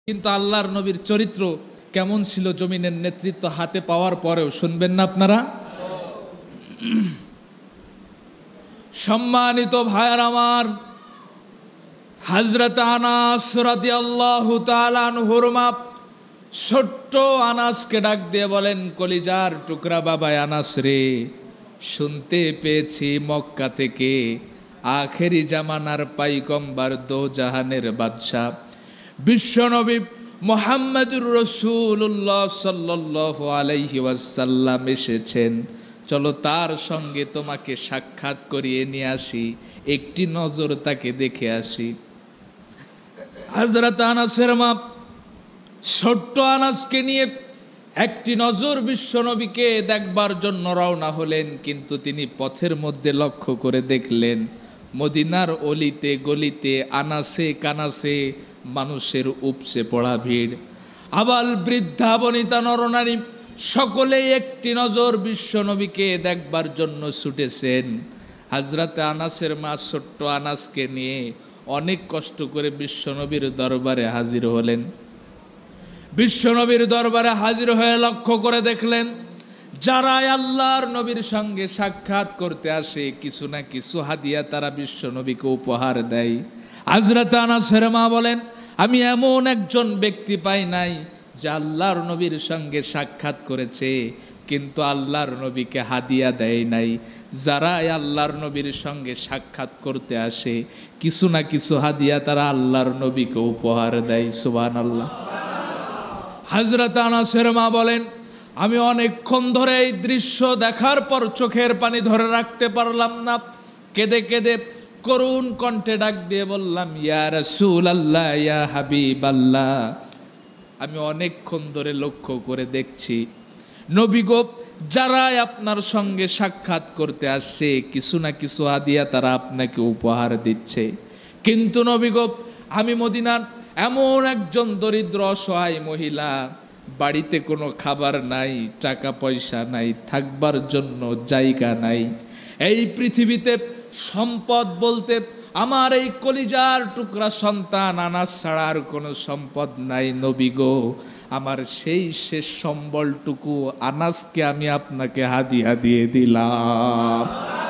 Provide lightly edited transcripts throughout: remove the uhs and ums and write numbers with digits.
কিন্তু আল্লাহর নবীর চরিত্র কেমন ছিল জমিনের নেতৃত্ব হাতে পাওয়ার পরেও শুনবেন না আপনারা? সম্মানিত ভাইয়ার আমার, হযরত আনাস রাদিয়াল্লাহু তাআলা আনহুর মা ছোট্ট আনাসকে ডাক দিয়ে বলেন, কলিজার টুকরা বাবা আনাস রে, শুনতে পেয়েছি মক্কা থেকে আখেরি জামানার পাইগম্বর দো জাহানের বাদশা বিশ্বনবী মুহাম্মদুর রাসূলুল্লাহ সাল্লাল্লাহু আলাইহি ওয়াসাল্লাম এসেছেন, চলো তার সঙ্গে তোমাকে সাক্ষাৎ করিয়ে নিয়ে আসি, একটি নজর তাকে দেখে আসি। হযরত আনাসের মা ছোট্ট আনাসকে নিয়ে একটি নজর বিশ্বনবীকে দেখবার জন্য রওনা হলেন, কিন্তু তিনি পথের মধ্যে লক্ষ্য করে দেখলেন মদিনার অলিতে গলিতে আনাসে কানাসে মানুষের উপচে পড়া ভিড়। আবাল বৃদ্ধা বনিতা নরনারী সকলেই একটি নজর বিশ্বনবীকে দেখবার জন্য ছুটেছেন। হযরত আনাসের মা ছোট্ট আনাসকে নিয়ে অনেক কষ্ট করে বিশ্বনবীর দরবারে হাজির হলেন। বিশ্বনবীর দরবারে হাজির হয়ে লক্ষ্য করে দেখলেন যারা আল্লাহর নবীর সঙ্গে সাক্ষাৎ করতে আসে কিছু না কিছু হাদিয়া তারা বিশ্বনবীকে উপহার দেয়। হযরত আনাসের মা বলেন, আমি এমন একজন ব্যক্তি পাই নাই যে আল্লাহর নবীর সঙ্গে সাক্ষাৎ করেছে কিন্তু আল্লাহর নবীকে হাদিয়া দেয় নাই। যারা আল্লাহর নবীর সঙ্গে সাক্ষাৎ করতে আসে কিছু না কিছু হাদিয়া তারা আল্লাহর নবীকে উপহার দেয়। সুবহানাল্লাহ। হযরত আনাসের মা বলেন, আমি অনেকক্ষণ ধরে এই দৃশ্য দেখার পর চোখের পানি ধরে রাখতে পারলাম না, কেঁদে কেঁদে করুণ কণ্ঠে ডাক দিয়ে বললাম, ইয়া রাসূলুল্লাহ, ইয়া হাবিবাল্লাহ, আমি অনেকক্ষণ ধরে লক্ষ্য করে দেখছি নবী গো, যারা আপনার সঙ্গে সাক্ষাৎ করতে আসছে কিছু না কিছু হাদিয়া তারা আপনাকে উপহার দিচ্ছে, কিন্তু নবী গো, আমি মদিনার এমন একজন দরিদ্র অসহায় মহিলা, বাড়িতে কোনো খাবার নাই, টাকা পয়সা নাই, থাকবার জন্য জায়গা নাই। এই পৃথিবীতে সম্পদ বলতে আমার এই কলিজার টুকরা সন্তান আনাস ছাড়া আর কোনো সম্পদ নাই। নবী গো, আমার সেই শেষ সম্বলটুকু আনাসকে আমি আপনাকে হাদিয়া দিয়ে দিলাম।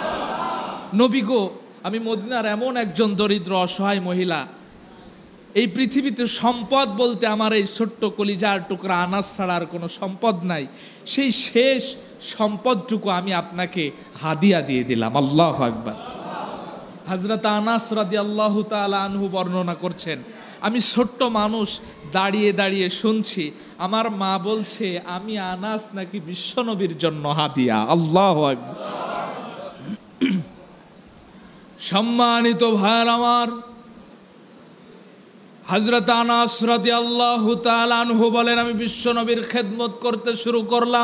নবী গো, আমি মদিনার এমন একজন দরিদ্র অসহায় মহিলা, এই পৃথিবীতে সম্পদ বলতে আমার এই ছোট্ট কলিজার টুকরা আনাস ছাড়া আর কোনো সম্পদ নাই, সেই শেষ সম্পদটুকু আমি আপনাকে হাদিয়া দিয়ে দিলাম। আল্লাহু আকবার। হযরত আনাস রাদিয়াল্লাহু তাআলা আনহু বর্ণনা করছেন, আমি ছোট্ট মানুষ দাঁড়িয়ে দাঁড়িয়ে শুনছি আমার মা বলছে আমি আনাস নাকি বিশ্বনবীর জন্য হাদিয়া। আল্লাহু আকবার। সম্মানিত ভাইয়ের আমার, হযরত আনাস রাদিয়াল্লাহু তাআলা আনহু বলেন, আমি বিশ্বনবীর খেদমত করতে শুরু করলাম।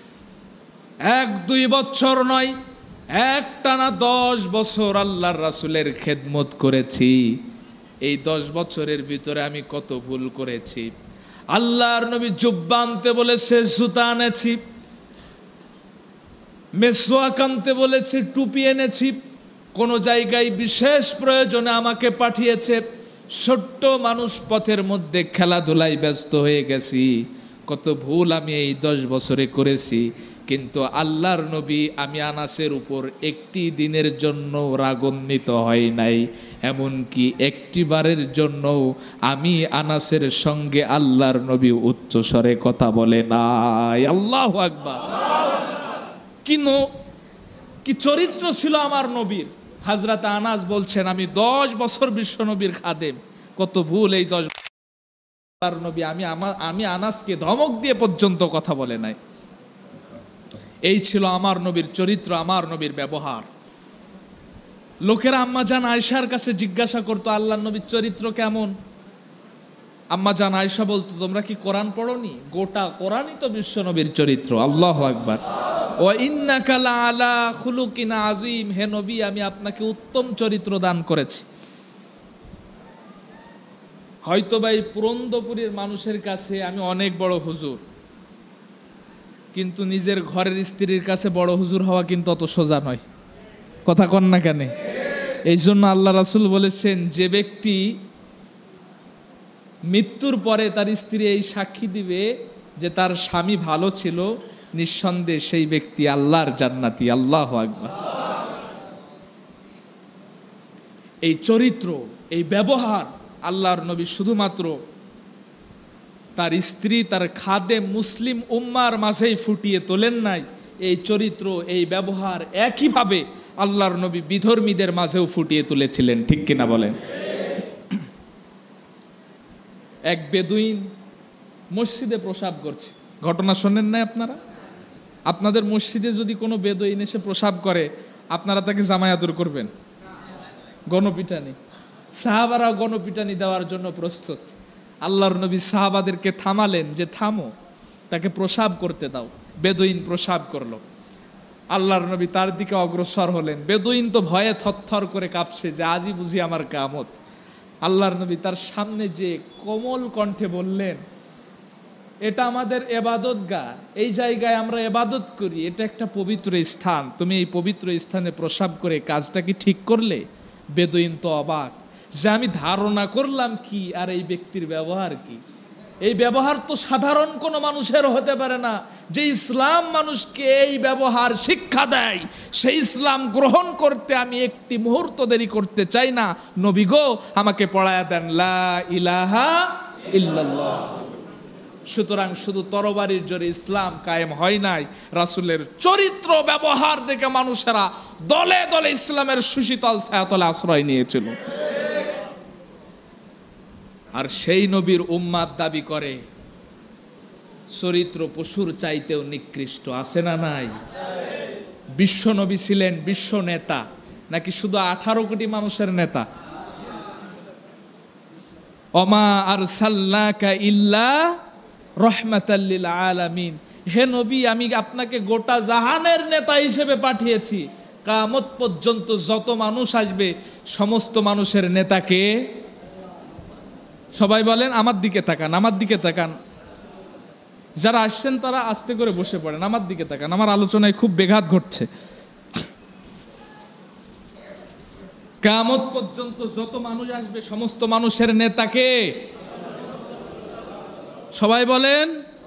1-2 বছর নয়, একটানা 10 বছর আল্লাহর রাসূলের খেদমত করেছি। এই 10 বছরের ভিতরে আমি কত ভুল করেছি। আল্লাহর নবী জুব্বা আনতে বলেছে, জুতা এনেছি, মেসওয়াক আনতে বলেছে, টুপি এনেছি, কোন জায়গায় বিশেষ প্রয়োজনে আমাকে পাঠিয়েছে, ছোট্ট মানুষ পথের মধ্যে খেলাধুলায় ব্যস্ত হয়ে গেছি। কত ভুল আমি এই 10 বছরে করেছি, কিন্তু আল্লাহর নবী আমি আনাসের উপর একটি দিনের জন্য রাগান্বিত হয় নাই, এমনকি একটিবারের জন্য আমি আনাসের সঙ্গে আল্লাহর নবী উচ্চ স্বরে কথা বলে নাই। আল্লাহু আকবার। কি চরিত্র ছিল আমার নবীর। হযরত আনাস বলছেন, আমি 10 বছর বিশ্বনবীর খাদেম, কত ভুল এই 10 বছর নবী আমি আনাসকে ধমক দিয়ে পর্যন্ত কথা বলে নাই। এই ছিল আমার নবীর চরিত্র, আমার নবীর ব্যবহার। লোকেরা আম্মা জান আয়েশার কাছে জিজ্ঞাসা করতো আল্লাহর নবীর চরিত্র কেমন। আম্মা জান আয়েশা বলতো, তোমরা কি কোরআন পড়োনি? গোটা কোরআনই তো বিশ্বনবীর চরিত্র। আল্লাহু আকবার। ওয়া ইন্নাকা লাআলা খুলুকিন আযীম, হে নবী আমি আপনাকে উত্তম চরিত্র দান করেছি। হয়তো বা এই পুরন্দপুরের মানুষের কাছে আমি অনেক বড় হুজুর, কিন্তু নিজের ঘরের স্ত্রীর কাছে বড় হুজুর হওয়া কিন্তু অত সোজা নয়। কথা কন না কেন? এই জন্য আল্লাহ রাসূল বলেছেন, যে ব্যক্তি মৃত্যুর পরে তার স্ত্রী এই সাক্ষী দিবে যে তার স্বামী ভালো ছিল, নিঃসন্দেহে সেই ব্যক্তি আল্লাহর জান্নাতি। আল্লাহু আকবার। এই চরিত্র, এই ব্যবহার আল্লাহর নবী শুধুমাত্র তার স্ত্রী, তার খাদেম, মুসলিম উম্মার মাঝেই ফুটিয়ে তোলেন নাই, এই চরিত্র, এই ব্যবহার একইভাবে আল্লাহর নবী বিধর্মীদের মাঝেও ফুটিয়ে তুলেছিলেন। ঠিক কিনা বলেন? এক বেদুইন মসজিদে প্রসাব করছে, ঘটনা শোনেন নাই আপনারা? আপনাদের মসজিদে যদি কোনো বেদুইন এসে প্রসাব করে, আপনারা তাকে জামায়াতুর করবেন? গণপিটানি। সাহাবারা গণপিটানি দেওয়ার জন্য প্রস্তুত। আল্লাহর নবী সাহাবাদেরকে থামালেন যে থামো, তাকে প্রসাব করতে দাও। বেদুইন প্রসাব করলো, আল্লাহর নবী তার দিকে অগ্রসর হলেন। বেদুইন তো ভয়ে থরথর করে কাঁপছে যে আজই বুঝি আমার কিয়ামত। আল্লাহর নবী তার সামনে যে কোমল কণ্ঠে বললেন, এটা আমাদের এবাদতগাহ, এই জায়গায় আমরা এবাদত করি, এটা একটা পবিত্র স্থান, তুমি এই পবিত্র স্থানে প্রসাব করে কাজটা কি ঠিক করলে? বেদুইন তো অবাক যে আমি ধারণা করলাম কি, আর এই ব্যক্তির ব্যবহার কি। এই ব্যবহার তো সাধারণ কোনো মানুষের হতে পারে না। যে ইসলাম মানুষকে এই ব্যবহার শিক্ষা দেয়, সেই ইসলাম গ্রহণ করতে আমি একটি মুহূর্ত দেরি করতে চাই না। নবী গো, আমাকে পড়ায়া দেন লা ইলাহা ইল্লাল্লাহ। সুতরাং শুধু তরবারির জোরে ইসলাম কায়েম হয় নাই, রাসূলের চরিত্র ব্যবহার দেখে মানুষেরা দলে দলে ইসলামের সুশীতল ছায়াতলে আশ্রয় নিয়েছিল। আর সেই নবীর উম্মাত দাবি করে চরিত্র পশুর চাইতেও নিকৃষ্ট। আছে না নাই? বিশ্ব নবী ছিলেন বিশ্ব নেতা, নাকি শুধু 18 কোটি মানুষের নেতা? ওমা আরসালনাকা ইল্লা রাহমাতাল লিল আলামিন। হে নবী, আমি আপনাকে গোটা জাহানের নেতা হিসেবে পাঠিয়েছি। কিয়ামত পর্যন্ত যত মানুষ আসবে সমস্ত মানুষের নেতাকে, সবাই বলেন আমার দিকে তাকান, আমার দিকে তাকান। যারা আসছেন তারা আস্তে করে বসে পড়েন, আমার দিকে তাকান, আমার আলোচনায় খুব ব্যাঘাত ঘটছে। কিয়ামত পর্যন্ত যত মানুষ আসবে সমস্ত মানুষের নেতাকে, সবাই বলেন।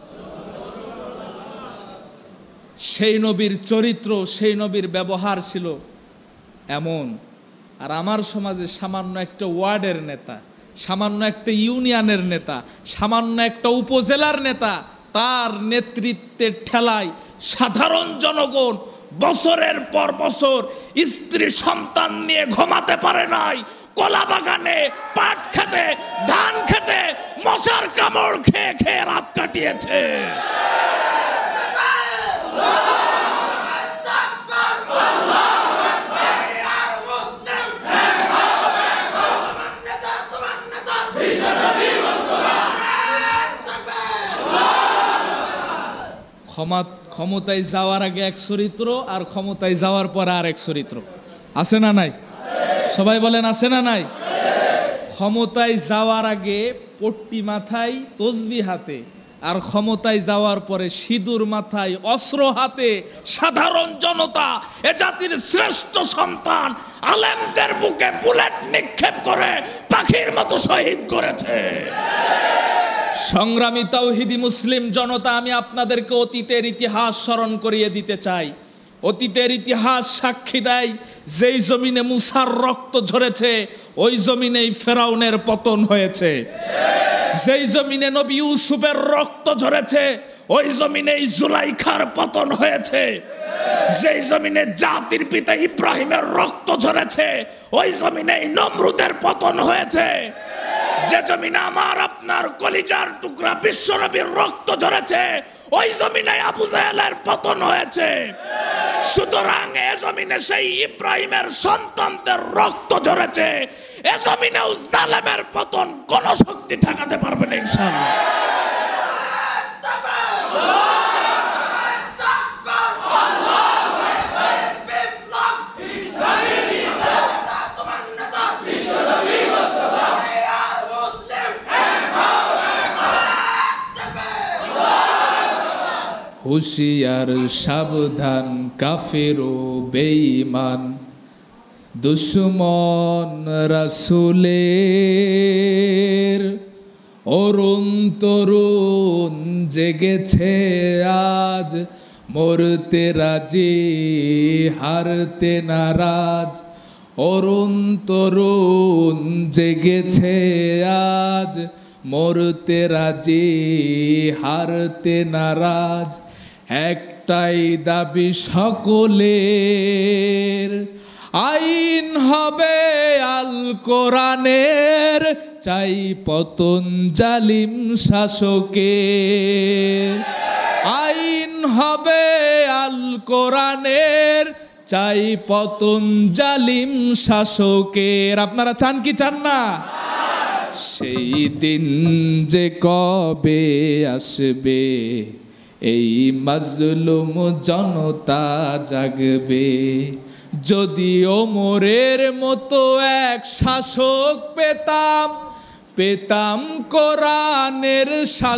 সেই নবীর চরিত্র, সেই নবীর ব্যবহার ছিল এমন। আর আমার সমাজে সামান্য একটা ওয়ার্ডের নেতা, সামান্য একটা ইউনিয়নের নেতা, সামান্য একটা উপজেলার নেতা, তার নেতৃত্বের ঠেলায় সাধারণ জনগণ বছরের পর বছর স্ত্রী সন্তান নিয়ে ঘুমাতে পারে নাই, কলা বাগানে পাট খেতে, ধান খেতে, মশার কামড় খেয়ে খেয়ে রাত কাটিয়েছে। ক্ষমতায় যাওয়ার আগে এক চরিত্র, আর ক্ষমতায় যাওয়ার পর আর এক চরিত্র। আছে না নাই? সবাই বলেন আছে না নাই? ক্ষমতায় যাওয়ার আগে পট্টি মাথায়, তসবিহ হাতে, আর ক্ষমতায় যাওয়ার পরে সিঁদুর মাথায়, অস্ত্র হাতে সাধারণ জনতা এ জাতির শ্রেষ্ঠ সন্তান আলেমদের বুকে বুলেট নিক্ষেপ করে পাখির মতো শহীদ করেছে। সংগ্রামী তাওহীদি মুসলিম জনতা, আমি আপনাদেরকে অতীতের ইতিহাস স্মরণ করিয়ে দিতে চাই। অতীতের ইতিহাস সাক্ষী দেয়, যেই জমিনে মুসার রক্ত ঝরেছে ওই জমিনেই ফেরাউনের পতন হয়েছে। যেই জমিনে নবী ইউসুফের রক্ত ঝরেছে ওই জমিনেই জুলাইখার পতন হয়েছে। যেই জমিনে জাতির পিতা ইব্রাহিমের রক্ত ঝরেছে ওই জমিনেই নমরুদের পতন হয়েছে। যে জমিনে আমার আপনার কলিজার টুকরা বিশ্বনবীর রক্ত ঝরেছে ওই জমিনে আবু জাহেলের পতন হয়েছে। সুতরাং এ জমিনে সেই ইব্রাহিমের সন্তানদের রক্ত ঝরেছে, এ জমিনেও জালেমের পতন কোন শক্তি ঠেকাতে পারবে না ইনশাআল্লাহ। হুশিয়ার সাবধান কাফের ও বেঈমান, দুশমন রাসূলের অরুণ তরুণ জেগেছে আজ, মরতে রাজি হারতে নারাজ। অরুণ তরুণ জেগেছে আজ, মরতে রাজি হারতে নারাজ। একটাই দাবি সকলের, আইন হবে আল কোরআনের, চাই পতন জালিম শাসকের। আইন হবে আল কোরআনের, চাই পতন জালিম শাসকের। আপনারা চান কি চান না? সেই দিন যে কবে আসবে, এই মাজলুম জনতা জাগবে। যদি ওমরের মতো এক শাসক পেতাম, পেতাম কোরআনের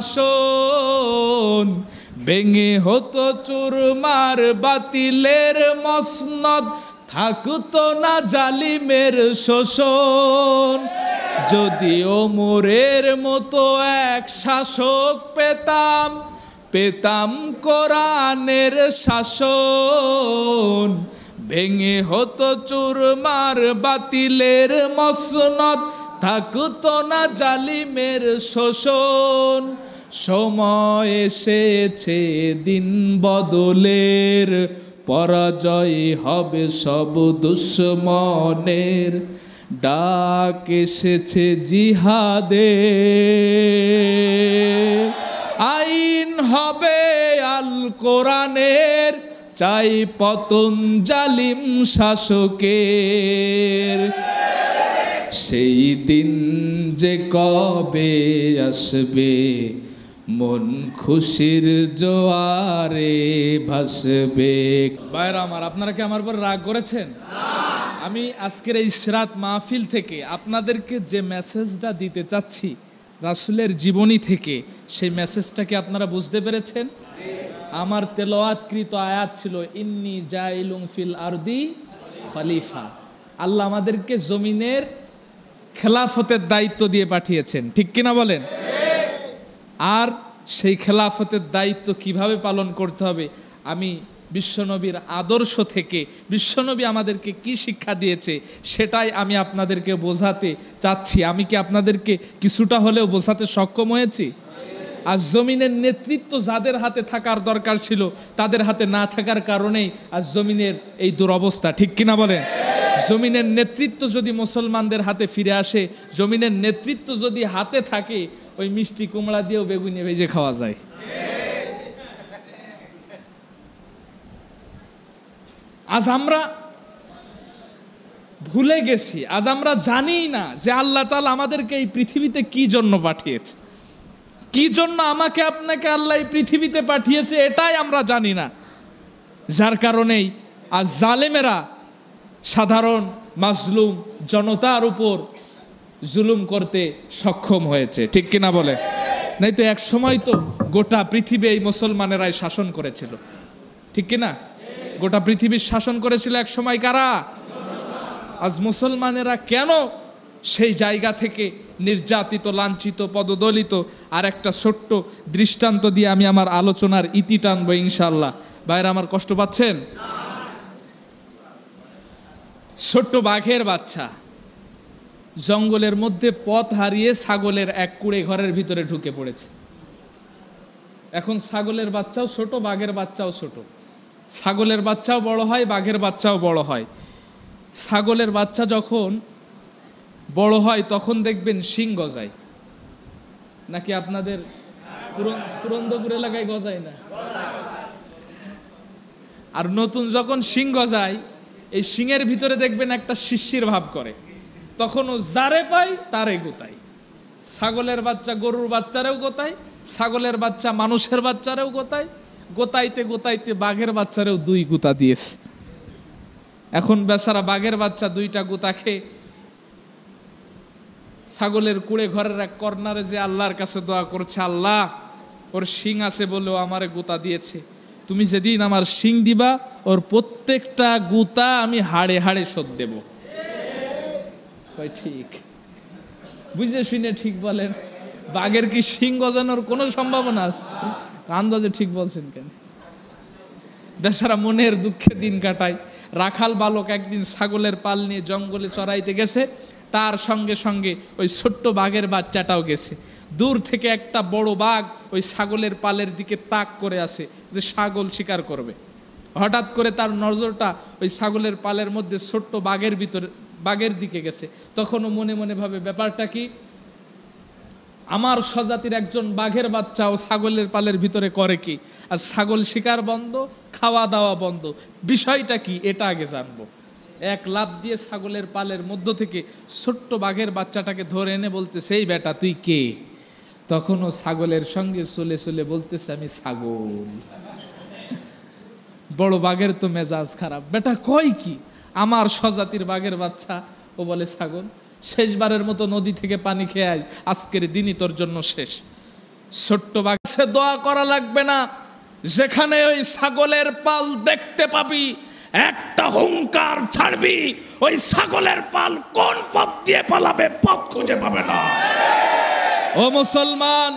শাসন। ভেঙে হতো চুরমার বাতিলের মসনদ, থাকতো না জালিমের শোষণ। যদি ওমরের মতো এক শাসক পেতাম, পেতাম কোরআনের শাসন। ভেঙে হতো চুরমার বাতিলের মসনদ, থাকতো না জালিমের শোষণ। সময় এসেছে দিন বদলের, পরাজয় হবে সব দুশ্মনের। ডাক এসেছে জিহাদে, আইন হবে আল কোরআনের, চাই পতন জালিম শাসকের। সেই দিন যে কবে আসবে, মন খুশির জোয়ারে ভাসবে। ভাইরা আমার, আপনারা কি আমার উপর রাগ করেছেন? আমি আজকের এই ইশরাত মাহফিল থেকে আপনাদেরকে যে মেসেজটা দিতে চাচ্ছি রাসূলের জীবনী থেকে, সেই মেসেজটা কি আপনারা বুঝতে পেরেছেন? আমার তেলাওয়াতকৃত আয়াত ছিল ইন্নী জাইলুম ফিল আরদি খলিফা। আল্লাহ আমাদেরকে জমিনের খেলাফতের দায়িত্ব দিয়ে পাঠিয়েছেন, ঠিক কিনা বলেন? আর সেই খেলাফতের দায়িত্ব কিভাবে পালন করতে হবে, আমি বিশ্বনবীর আদর্শ থেকে, বিশ্বনবী আমাদেরকে কি শিক্ষা দিয়েছে, সেটাই আমি আপনাদেরকে বোঝাতে চাচ্ছি। আমি কি আপনাদেরকে কিছুটা হলেও বোঝাতে সক্ষম হয়েছি? আর জমিনের নেতৃত্ব যাদের হাতে থাকার দরকার ছিল, তাদের হাতে না থাকার কারণেই আজ জমিনের এই দুরবস্থা, ঠিক কিনা বলেন? জমিনের নেতৃত্ব যদি মুসলমানদের হাতে ফিরে আসে, জমিনের নেতৃত্ব যদি হাতে থাকে, ওই মিষ্টি কুমড়া দিয়েও বেগুনি ভেজে খাওয়া যায়। আজ আমরা ভুলে গেছি, আজ আমরা জানি না যে আল্লাহ তাআলা আমাদেরকে এই পৃথিবীতে কি জন্য পাঠিয়েছে, কি জন্য আমাকে আপনাকে আল্লাহ এই পৃথিবীতে পাঠিয়েছে, এটাই আমরা জানি না। যার কারণেই আজ জালেমেরা সাধারণ মাজলুম জনতার উপর জুলুম করতে সক্ষম হয়েছে, ঠিক কিনা বলে? নাই তো এক সময় তো গোটা পৃথিবী এই মুসলমানেরাই শাসন করেছিল, ঠিক কিনা? গোটা পৃথিবীর শাসন করেছিল এক সময় কারা? আজ মুসলমানেরা কেন সেই জায়গা থেকে নির্যাতিত, লাঞ্ছিত, পদদলিত? আর একটা ছোট্ট দৃষ্টান্ত দিয়ে আমি আমার আলোচনার ইতি টানবো ইনশাআল্লাহ। ভাইরা আমার, কষ্ট পাচ্ছেন? ছোট্ট বাঘের বাচ্চা জঙ্গলের মধ্যে পথ হারিয়ে ছাগলের এক কুড়ে ঘরের ভিতরে ঢুকে পড়েছে। এখন ছাগলের বাচ্চাও ছোট, বাঘের বাচ্চাও ছোট। ছাগলের বাচ্চাও বড় হয়, বাঘের বাচ্চাও বড় হয়। ছাগলের বাচ্চা যখন বড় হয় তখন দেখবেন শিং গজায়, নাকি আপনাদের পুরন্দপুর এলাকায় গজায় না? আর নতুন যখন শিং গজায়, এই শিংয়ের ভিতরে দেখবেন একটা শিশির ভাব করে, তখন ও যারে পায় তারে গোতায়। ছাগলের বাচ্চা গরুর বাচ্চারেও গোতায়, ছাগলের বাচ্চা মানুষের বাচ্চারেও গোতায়। গোতাইতে গোতাইতে বাঘের বাচ্চারেও 2 গুতা দিয়েছে। এখন বেচারা বাঘের বাচ্চা 2টা গুতা খেয়ে ছাগলের কুড়ে ঘরের এক কর্নারে যে আল্লাহর কাছে দোয়া করছে, আল্লাহ ওর শিং আছে বলে ও আমারে গুতা দিয়েছে, তুমি যেদিন আমার শিং দিবা ওর প্রত্যেকটা গুতা আমি হাড়ে হাড়ে শোধ দেব। ঠিক বুঝে শুনে ঠিক বলেন? বাঘের কি শিং গজানোর কোনো সম্ভাবনা আছে? আন্দাজে ঠিক বলছেন কেন? বেচারা মনের দুঃখে দিন কাটায়। রাখাল বালক একদিন ছাগলের পাল নিয়ে জঙ্গলে চড়াইতে গেছে, তার সঙ্গে সঙ্গে ওই ছোট্ট বাঘের বাচ্চাটাও গেছে। দূর থেকে একটা বড় বাঘ ওই ছাগলের পালের দিকে তাক করে আসে যে ছাগল শিকার করবে। হঠাৎ করে তার নজরটা ওই ছাগলের পালের মধ্যে ছোট্ট বাঘের দিকে গেছে। তখনও মনে মনে ভাবে, ব্যাপারটা কি? আমার স্বজাতির একজন বাঘের বাচ্চা ও ছাগলের পালের ভিতরে করে কি? আর ছাগল শিকার বন্ধ, খাওয়া দাওয়া বন্ধ, বিষয়টা কি এটা আগে জানবো। এক লাফ দিয়ে ছাগলের পালের মধ্য থেকে ছোট্ট বাঘের বাচ্চাটাকে ধরে এনে বলতেছে, এই বেটা তুই কে? তখনও ছাগলের সঙ্গে চলে চলে বলতেছে, আমি ছাগল। বড় বাঘের তো মেজাজ খারাপ, বেটা কয় কি? আমার স্বজাতির বাঘের বাচ্চা, ও বলে ছাগল। শেষবারের মতো নদী থেকে পানি খেয়ে আয়, আজকের দিনই তোর জন্য শেষ। ছোট্ট বাঘ, সে দোয়া করা লাগবে না, যেখানে ওই ছাগলের পাল দেখতে পাবি একটা হুঙ্কার ছাড়বি, ওই ছাগলের পাল কোন পথ দিয়ে পালাবে পথ খুঁজে পাবে না। ও মুসলমান,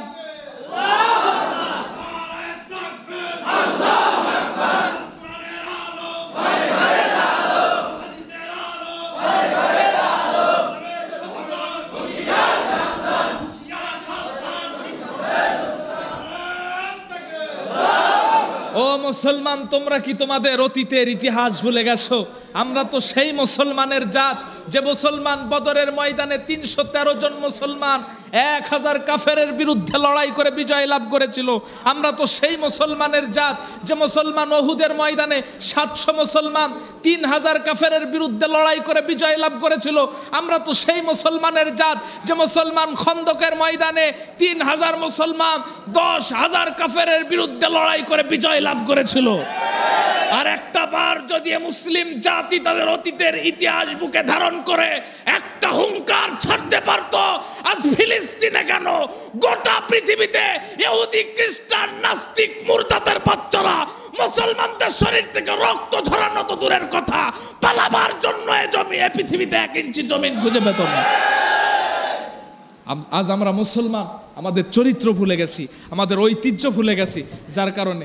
ও মুসলমান, তোমরা কি তোমাদের অতীতের ইতিহাস ভুলে গেছো? আমরা তো সেই মুসলমানের জাত যে মুসলমান বদরের ময়দানে 313 জন মুসলমান 1000 কাফেরের বিরুদ্ধে লড়াই করে বিজয় লাভ করেছিল। আমরা তো সেই মুসলমানের জাত যে মুসলমান উহুদের ময়দানে 700 মুসলমান 3000 কাফেরের বিরুদ্ধে লড়াই করে বিজয় লাভ করেছিল। আমরা তো সেই মুসলমানের জাত যে মুসলমান খন্দকের ময়দানে 3000 মুসলমান 10,000 কাফেরের বিরুদ্ধে লড়াই করে বিজয় লাভ করেছিল। আর একটা বার যদি মুসলিম জাতি তাদের অতীতের ইতিহাস বুকে ধারণ করে একটা হুঙ্কার ছাড়তে পারত, আজ ফিলিস্তিনে কেন গোটা পৃথিবীতে ইহুদি, খ্রিস্টান, নাস্তিক, মুরতাদের বাচ্চারা মুসলমানদের শরীর থেকে রক্ত ঝরানো তো দূরের কথা, পালাবার জন্য এ পৃথিবীতে 1 ইঞ্চি জমিন খুঁজে পেত না। আজ আমরা মুসলমান আমাদের চরিত্র ভুলে গেছি, আমাদের ঐতিহ্য ভুলে গেছি, যার কারণে,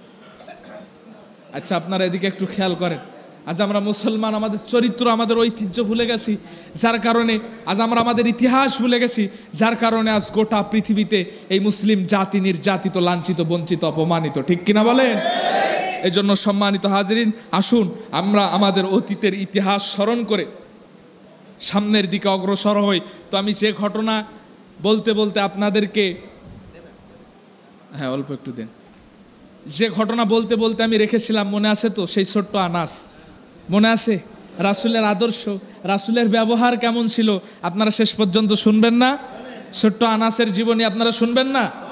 আচ্ছা আপনারা এদিকে একটু খেয়াল করেন, আজ আমরা মুসলমান আমাদের চরিত্র, আমাদের ঐতিহ্য ভুলে গেছি, যার কারণে আজ আমরা আমাদের ইতিহাস ভুলে গেছি, যার কারণে আজ গোটা পৃথিবীতে এই মুসলিম জাতি নির্যাতিত, লাঞ্ছিত, বঞ্চিত, অপমানিত, ঠিক কিনা বলেন? এই জন্য সম্মানিত হাজিরিন, আসুন আমরা আমাদের অতীতের ইতিহাস স্মরণ করে সামনের দিকে অগ্রসর হই। তো আমি যে ঘটনা বলতে বলতে আপনাদেরকে, হ্যাঁ অল্প একটু দেন, যে ঘটনা বলতে বলতে আমি রেখেছিলাম, মনে আছে তো? সেই ছোট্ট আনাস, মনে আছে? রাসূলের আদর্শ, রাসূলের ব্যবহার কেমন ছিল আপনারা শেষ পর্যন্ত শুনবেন না? ছোট্ট আনাসের জীবনী আপনারা শুনবেন না?